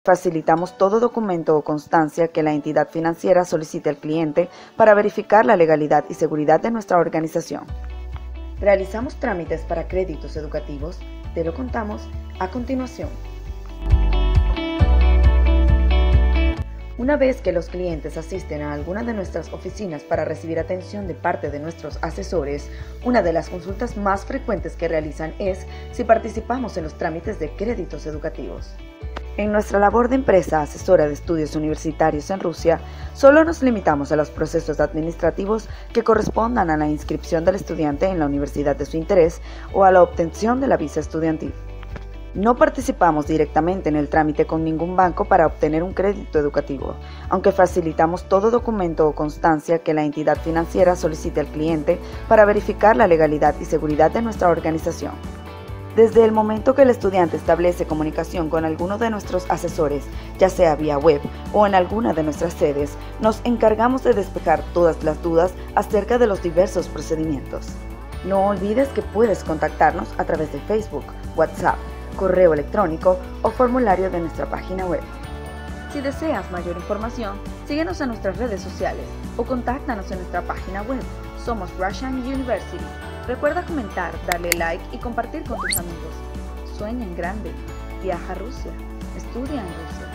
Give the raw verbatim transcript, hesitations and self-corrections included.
Facilitamos todo documento o constancia que la entidad financiera solicite al cliente para verificar la legalidad y seguridad de nuestra organización. Realizamos trámites para créditos educativos. Te lo contamos a continuación. Una vez que los clientes asisten a alguna de nuestras oficinas para recibir atención de parte de nuestros asesores, una de las consultas más frecuentes que realizan es si participamos en los trámites de créditos educativos. En nuestra labor de empresa asesora de estudios universitarios en Rusia, solo nos limitamos a los procesos administrativos que correspondan a la inscripción del estudiante en la universidad de su interés o a la obtención de la visa estudiantil. No participamos directamente en el trámite con ningún banco para obtener un crédito educativo, aunque facilitamos todo documento o constancia que la entidad financiera solicite al cliente para verificar la legalidad y seguridad de nuestra organización. Desde el momento que el estudiante establece comunicación con alguno de nuestros asesores, ya sea vía web o en alguna de nuestras sedes, nos encargamos de despejar todas las dudas acerca de los diversos procedimientos. No olvides que puedes contactarnos a través de Facebook, WhatsApp, correo electrónico o formulario de nuestra página web. Si deseas mayor información, síguenos en nuestras redes sociales o contáctanos en nuestra página web. Somos Russian University. Recuerda comentar, darle like y compartir con tus amigos. Sueña en grande. Viaja a Rusia. Estudia en Rusia.